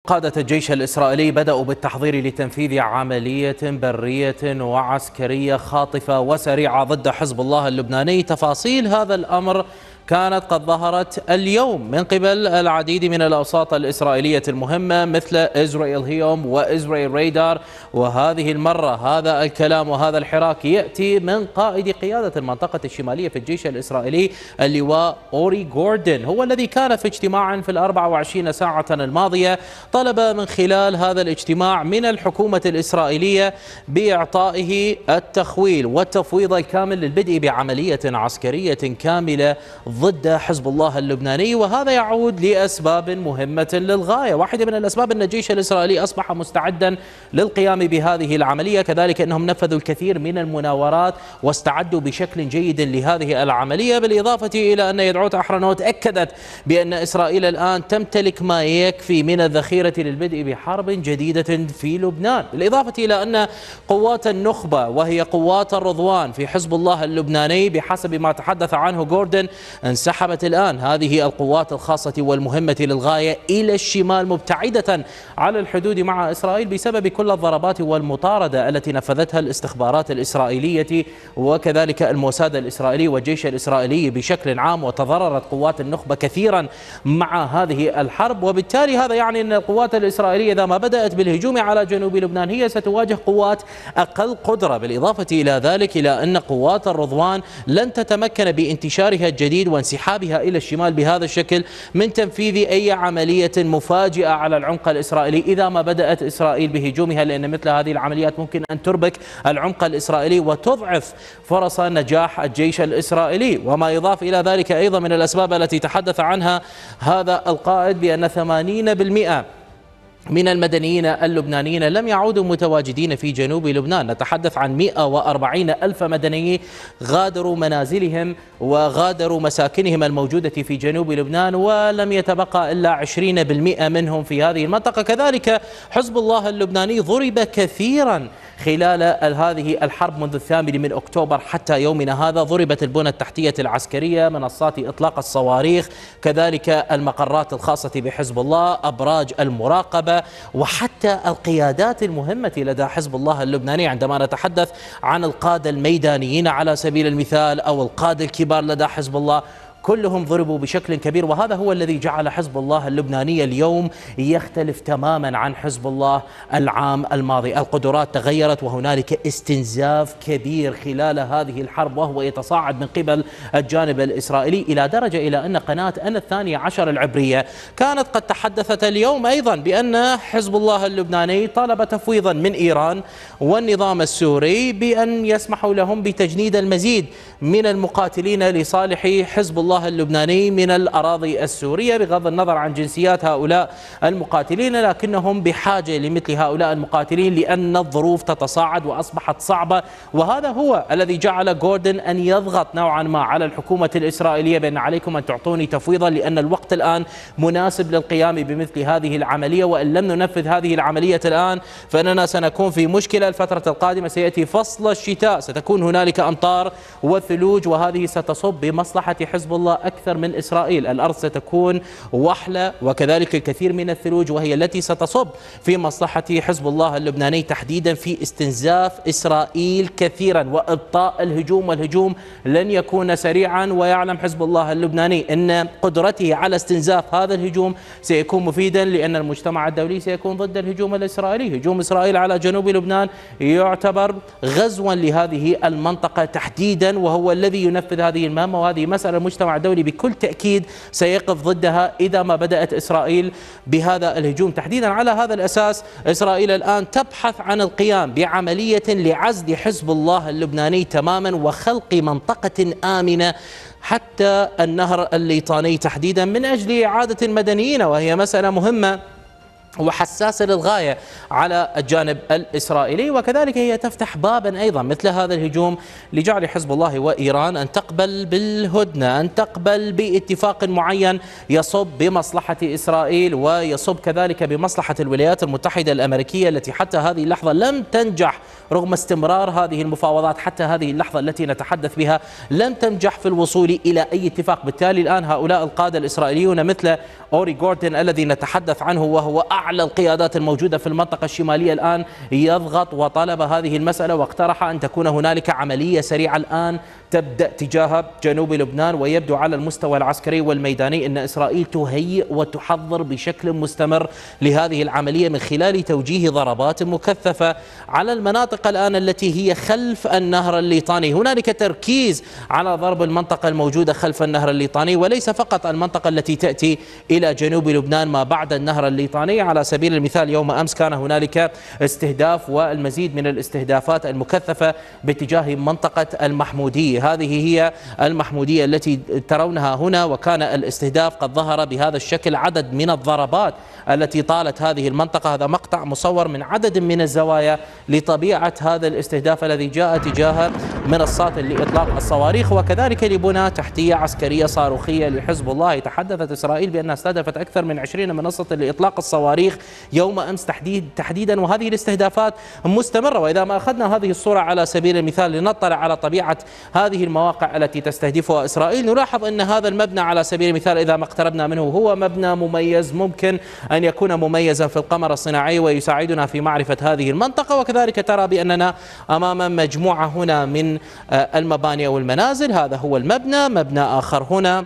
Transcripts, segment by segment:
قادة الجيش الإسرائيلي بدأوا بالتحضير لتنفيذ عملية برية وعسكرية خاطفة وسريعة ضد حزب الله اللبناني. تفاصيل هذا الأمر كانت قد ظهرت اليوم من قبل العديد من الأوساط الإسرائيلية المهمة مثل إسرائيل هيوم وإسرائيل رادار، وهذه المرة هذا الكلام وهذا الحراك يأتي من قائد قيادة المنطقة الشمالية في الجيش الإسرائيلي اللواء أوري غوردن، هو الذي كان في اجتماع في 24 ساعة الماضية طلب من خلال هذا الاجتماع من الحكومة الإسرائيلية بإعطائه التخويل والتفويض الكامل للبدء بعملية عسكرية كاملة ضد حزب الله اللبناني، وهذا يعود لأسباب مهمة للغاية. واحدة من الأسباب أن الجيش الإسرائيلي أصبح مستعدا للقيام بهذه العملية، كذلك أنهم نفذوا الكثير من المناورات واستعدوا بشكل جيد لهذه العملية، بالإضافة إلى أن يدعوت أحرنوت أكدت بأن إسرائيل الآن تمتلك ما يكفي من الذخيرة للبدء بحرب جديدة في لبنان، بالإضافة إلى أن قوات النخبة وهي قوات الرضوان في حزب الله اللبناني بحسب ما تحدث عنه غوردن انسحبت الآن هذه القوات الخاصة والمهمة للغاية إلى الشمال مبتعدة على الحدود مع إسرائيل بسبب كل الضربات والمطاردة التي نفذتها الاستخبارات الإسرائيلية وكذلك الموساد الإسرائيلي والجيش الإسرائيلي بشكل عام، وتضررت قوات النخبة كثيرا مع هذه الحرب. وبالتالي هذا يعني أن القوات الإسرائيلية إذا ما بدأت بالهجوم على جنوب لبنان هي ستواجه قوات أقل قدرة، بالإضافة إلى ذلك إلى أن قوات الرضوان لن تتمكن بانتشارها الجديد وانسحابها إلى الشمال بهذا الشكل من تنفيذ أي عملية مفاجئة على العمق الإسرائيلي إذا ما بدأت إسرائيل بهجومها، لأن مثل هذه العمليات ممكن أن تربك العمق الإسرائيلي وتضعف فرص نجاح الجيش الإسرائيلي. وما يضاف إلى ذلك أيضا من الأسباب التي تحدث عنها هذا القائد بأن 80% من المدنيين اللبنانيين لم يعودوا متواجدين في جنوب لبنان. نتحدث عن 140 ألف مدني غادروا منازلهم وغادروا مساكنهم الموجودة في جنوب لبنان، ولم يتبقى إلا 20% منهم في هذه المنطقة. كذلك حزب الله اللبناني ضرب كثيرا خلال هذه الحرب منذ 8 أكتوبر حتى يومنا هذا، ضربت البنى التحتية العسكرية، منصات إطلاق الصواريخ، كذلك المقرات الخاصة بحزب الله، أبراج المراقبة، وحتى القيادات المهمة لدى حزب الله اللبناني. عندما نتحدث عن القادة الميدانيين على سبيل المثال أو القادة الكبار لدى حزب الله كلهم ضربوا بشكل كبير، وهذا هو الذي جعل حزب الله اللبناني اليوم يختلف تماما عن حزب الله العام الماضي. القدرات تغيرت وهنالك استنزاف كبير خلال هذه الحرب وهو يتصاعد من قبل الجانب الإسرائيلي، إلى درجة إلى أن قناة أنا الثانية عشر العبرية كانت قد تحدثت اليوم أيضا بأن حزب الله اللبناني طلب تفويضا من إيران والنظام السوري بأن يسمحوا لهم بتجنيد المزيد من المقاتلين لصالح حزب الله اللبناني من الأراضي السورية، بغض النظر عن جنسيات هؤلاء المقاتلين، لكنهم بحاجة لمثل هؤلاء المقاتلين لأن الظروف تتصاعد وأصبحت صعبة. وهذا هو الذي جعل غوردن أن يضغط نوعا ما على الحكومة الإسرائيلية بأن عليكم أن تعطوني تفويضا، لأن الوقت الآن مناسب للقيام بمثل هذه العملية، وإن لم ننفذ هذه العملية الآن فإننا سنكون في مشكلة. الفترة القادمة سيأتي فصل الشتاء، ستكون هنالك أمطار وثلوج، وهذه ستصب بمصلحة حزب الله أكثر من إسرائيل. الأرض ستكون وحلة وكذلك الكثير من الثلوج، وهي التي ستصب في مصلحة حزب الله اللبناني تحديدا في استنزاف إسرائيل كثيرا وإبطاء الهجوم، والهجوم لن يكون سريعا. ويعلم حزب الله اللبناني أن قدرته على استنزاف هذا الهجوم سيكون مفيدا، لأن المجتمع الدولي سيكون ضد الهجوم الإسرائيلي. هجوم إسرائيل على جنوب لبنان يعتبر غزوا لهذه المنطقة تحديدا، وهو الذي ينفذ هذه المهمة، وهذه مسألة المجتمع الدولي بكل تأكيد سيقف ضدها إذا ما بدأت إسرائيل بهذا الهجوم تحديدا. على هذا الأساس إسرائيل الآن تبحث عن القيام بعملية لعزل حزب الله اللبناني تماما وخلق منطقة آمنة حتى النهر الليطاني تحديدا من أجل إعادة المدنيين، وهي مسألة مهمة وحساسة للغاية على الجانب الإسرائيلي. وكذلك هي تفتح بابا أيضا مثل هذا الهجوم لجعل حزب الله وإيران أن تقبل بالهدنة، أن تقبل باتفاق معين يصب بمصلحة إسرائيل ويصب كذلك بمصلحة الولايات المتحدة الأمريكية، التي حتى هذه اللحظة لم تنجح رغم استمرار هذه المفاوضات. حتى هذه اللحظة التي نتحدث بها لم تنجح في الوصول إلى أي اتفاق. بالتالي الآن هؤلاء القادة الإسرائيليون مثل أوري غوردن الذي نتحدث عنه وهو أعلى القيادات الموجودة في المنطقة الشمالية الآن يضغط وطلب هذه المسألة، واقترح أن تكون هنالك عملية سريعة الآن تبدأ تجاه جنوب لبنان. ويبدو على المستوى العسكري والميداني أن إسرائيل تهيئ وتحضر بشكل مستمر لهذه العملية من خلال توجيه ضربات مكثفة على المناطق الآن التي هي خلف النهر الليطاني. هنالك تركيز على ضرب المنطقة الموجودة خلف النهر الليطاني، وليس فقط المنطقة التي تأتي إلى جنوب لبنان ما بعد النهر الليطاني. على سبيل المثال يوم أمس كان هنالك استهداف والمزيد من الاستهدافات المكثفة باتجاه منطقة المحمودية. هذه هي المحمودية التي ترونها هنا، وكان الاستهداف قد ظهر بهذا الشكل، عدد من الضربات التي طالت هذه المنطقة. هذا مقطع مصور من عدد من الزوايا لطبيعة هذا الاستهداف الذي جاء تجاه منصات لإطلاق الصواريخ، وكذلك لبنى تحتية عسكرية صاروخية لحزب الله. تحدثت إسرائيل بأنها استهدفت أكثر من 20 منصة لإطلاق الصواريخ يوم أمس تحديدا، وهذه الاستهدافات مستمرة. وإذا ما أخذنا هذه الصورة على سبيل المثال لنطلع على طبيعة هذه المواقع التي تستهدفها إسرائيل، نلاحظ أن هذا المبنى على سبيل المثال إذا ما اقتربنا منه هو مبنى مميز، ممكن أن يكون مميزا في القمر الصناعي ويساعدنا في معرفة هذه المنطقة. وكذلك ترى بأننا أمام مجموعة هنا من المباني أو المنازل. هذا هو المبنى، مبنى آخر هنا،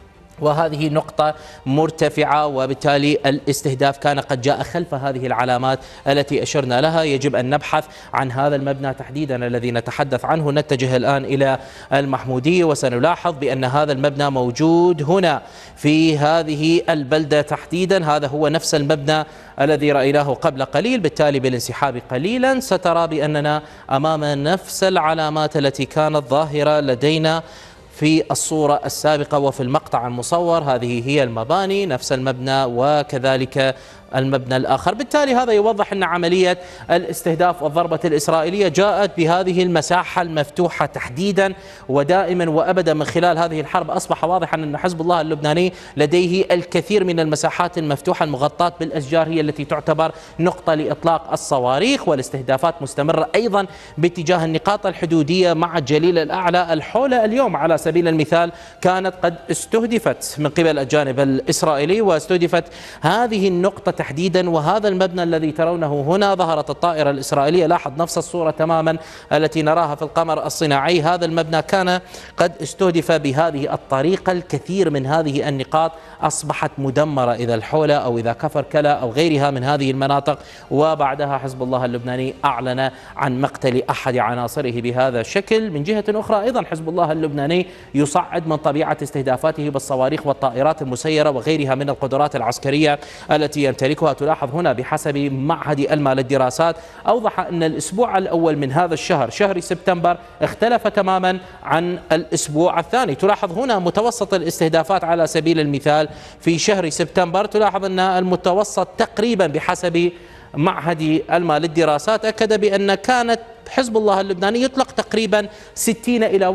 وهذه نقطة مرتفعة، وبالتالي الاستهداف كان قد جاء خلف هذه العلامات التي أشرنا لها. يجب أن نبحث عن هذا المبنى تحديدا الذي نتحدث عنه. نتجه الآن إلى المحمودية وسنلاحظ بأن هذا المبنى موجود هنا في هذه البلدة تحديدا. هذا هو نفس المبنى الذي رأيناه قبل قليل، بالتالي بالانسحاب قليلا سترى بأننا أمام نفس العلامات التي كانت ظاهرة لدينا في الصورة السابقة وفي المقطع المصور. هذه هي المباني، نفس المبنى وكذلك المبنى الآخر. بالتالي هذا يوضح أن عملية الاستهداف والضربة الإسرائيلية جاءت بهذه المساحة المفتوحة تحديدا، ودائما وأبدا من خلال هذه الحرب أصبح واضحا أن حزب الله اللبناني لديه الكثير من المساحات المفتوحة المغطاة بالأشجار هي التي تعتبر نقطة لإطلاق الصواريخ. والاستهدافات مستمرة أيضا باتجاه النقاط الحدودية مع الجليل الأعلى. الحولة اليوم على سبيل المثال كانت قد استهدفت من قبل الجانب الإسرائيلي، واستهدفت هذه النقطة تحديدا وهذا المبنى الذي ترونه هنا. ظهرت الطائرة الإسرائيلية، لاحظ نفس الصورة تماما التي نراها في القمر الصناعي. هذا المبنى كان قد استهدف بهذه الطريقة. الكثير من هذه النقاط أصبحت مدمرة، إذا الحولة أو إذا كفر كلا أو غيرها من هذه المناطق. وبعدها حزب الله اللبناني أعلن عن مقتل أحد عناصره بهذا الشكل. من جهة أخرى أيضا حزب الله اللبناني يصعد من طبيعة استهدافاته بالصواريخ والطائرات المسيرة وغيرها من القدرات العسكرية التي يمتلكها. تلاحظ هنا بحسب معهد ألما للدراسات أوضح أن الأسبوع الأول من هذا الشهر، شهر سبتمبر، اختلف تماما عن الأسبوع الثاني. تلاحظ هنا متوسط الاستهدافات على سبيل المثال في شهر سبتمبر، تلاحظ أن المتوسط تقريبا بحسب معهد ألما للدراسات أكد بأن كانت حزب الله اللبناني يطلق تقريبا 60 إلى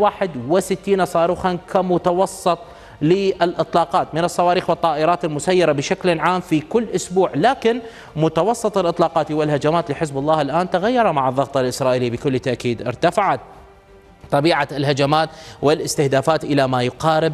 61 صاروخا كمتوسط للإطلاقات من الصواريخ والطائرات المسيرة بشكل عام في كل أسبوع. لكن متوسط الإطلاقات والهجمات لحزب الله الآن تغير مع الضغط الإسرائيلي بكل تأكيد. ارتفعت طبيعة الهجمات والاستهدافات إلى ما يقارب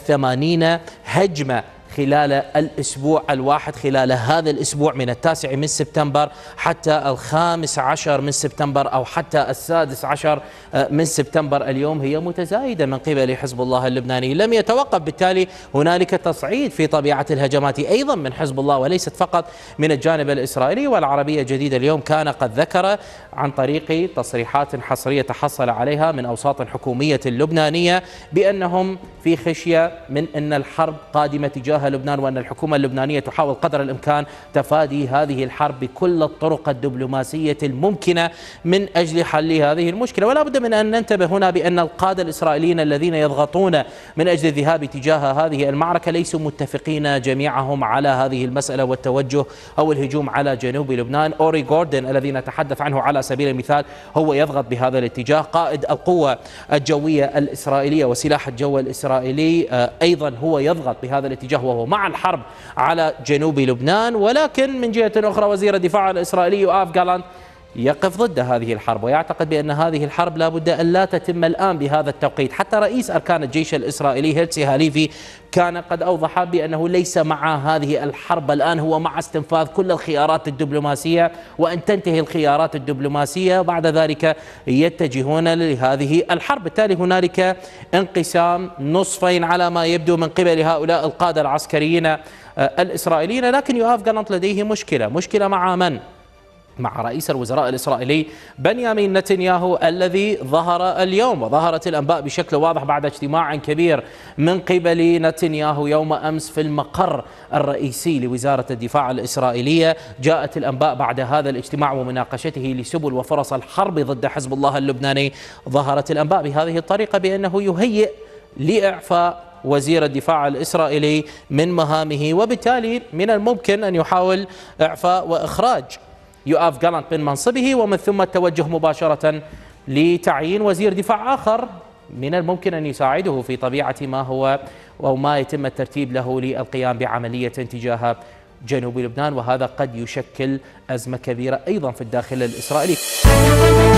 80 هجمة خلال الأسبوع الواحد، خلال هذا الأسبوع من 9 من سبتمبر حتى 15 من سبتمبر أو حتى 16 من سبتمبر اليوم هي متزايدة من قبل حزب الله اللبناني. لم يتوقف، بالتالي هنالك تصعيد في طبيعة الهجمات أيضا من حزب الله وليست فقط من الجانب الإسرائيلي. والعربية الجديدة اليوم كان قد ذكر عن طريق تصريحات حصرية تحصل عليها من أوساط حكومية لبنانية بأنهم في خشية من أن الحرب قادمة تجاه لبنان، وأن الحكومة اللبنانية تحاول قدر الإمكان تفادي هذه الحرب بكل الطرق الدبلوماسية الممكنة من أجل حل هذه المشكلة. ولا بد من أن ننتبه هنا بأن القادة الإسرائيليين الذين يضغطون من أجل الذهاب تجاه هذه المعركة ليسوا متفقين جميعهم على هذه المسألة والتوجه أو الهجوم على جنوب لبنان. أوري غوردن الذي نتحدث عنه على سبيل المثال هو يضغط بهذا الاتجاه. قائد القوة الجوية الإسرائيلية وسلاح الجو الإسرائيلي أيضا هو يضغط بهذا الاتجاه وهو مع الحرب على جنوب لبنان. ولكن من جهة أخرى وزير الدفاع الإسرائيلي يوآف جالانت يقف ضد هذه الحرب، ويعتقد بأن هذه الحرب لا بد أن لا تتم الآن بهذا التوقيت. حتى رئيس أركان الجيش الإسرائيلي هيرتسي هاليفي كان قد أوضح بأنه ليس مع هذه الحرب الآن، هو مع استنفاذ كل الخيارات الدبلوماسية، وأن تنتهي الخيارات الدبلوماسية بعد ذلك يتجهون لهذه الحرب. بالتالي هنالك انقسام نصفين على ما يبدو من قبل هؤلاء القادة العسكريين الإسرائيليين. لكن يؤاف جالانت لديه مشكلة مع من؟ مع رئيس الوزراء الإسرائيلي بنيامين نتنياهو الذي ظهر اليوم، وظهرت الأنباء بشكل واضح بعد اجتماع كبير من قبل نتنياهو يوم أمس في المقر الرئيسي لوزارة الدفاع الإسرائيلية. جاءت الأنباء بعد هذا الاجتماع ومناقشته لسبل وفرص الحرب ضد حزب الله اللبناني، ظهرت الأنباء بهذه الطريقة بأنه يهيئ لإعفاء وزير الدفاع الإسرائيلي من مهامه، وبالتالي من الممكن أن يحاول إعفاء وإخراج يؤاف جالانت من منصبه، ومن ثم التوجه مباشرة لتعيين وزير دفاع آخر من الممكن أن يساعده في طبيعة ما هو أو ما يتم الترتيب له للقيام بعملية تجاه جنوب لبنان، وهذا قد يشكل أزمة كبيرة أيضا في الداخل الإسرائيلي.